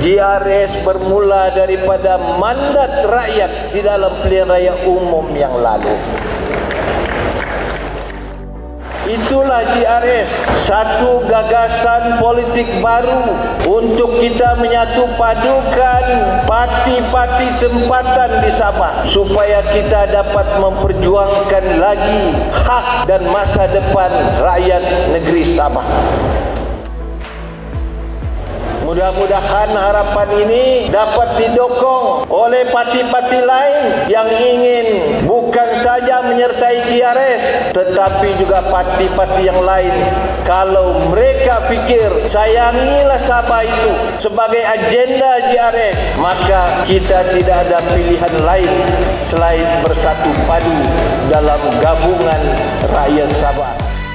GRS bermula daripada mandat rakyat di dalam pilihan raya umum yang lalu. Itulah GRS, satu gagasan politik baru untuk kita menyatu padukan parti-parti tempatan di Sabah supaya kita dapat memperjuangkan lagi hak dan masa depan rakyat negeri Sabah. Mudah-mudahan harapan ini dapat didukung oleh parti-parti lain yang ingin bukan saja menyertai GRS, tetapi juga parti-parti yang lain. Kalau mereka fikir sayangilah Sabah itu sebagai agenda GRS, maka kita tidak ada pilihan lain selain bersatu padu dalam gabungan rakyat Sabah.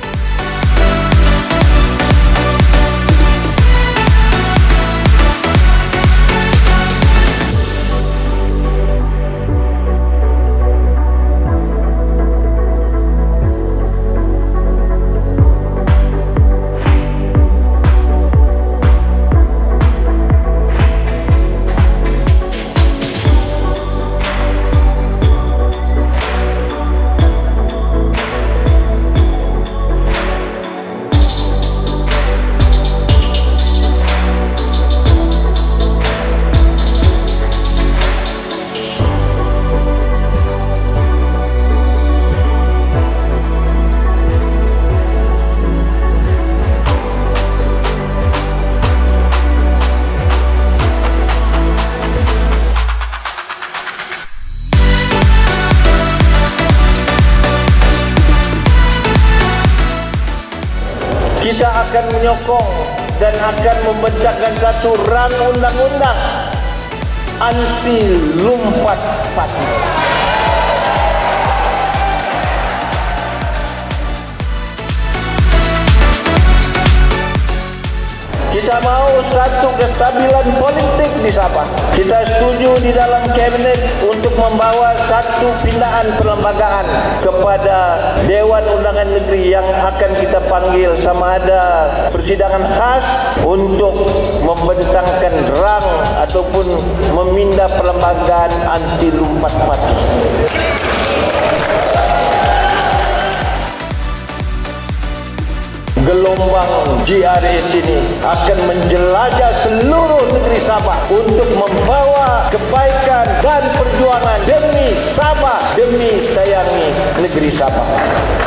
Kita akan menyokong dan akan membentangkan satu rang undang-undang anti lumpat parti. Kita mau satu kestabilan politik di Sabah. Kita setuju di dalam kabinet untuk membawa satu pindaan perlembagaan kepada Dewan Undangan Negeri yang akan kita panggil sama ada persidangan khas untuk membentangkan rang ataupun memindah perlembagaan anti lumpat parti. Gelombang GRS ini akan menjelajah seluruh negeri Sabah untuk membawa kebaikan dan perjuangan demi Sabah, demi sayangi negeri Sabah.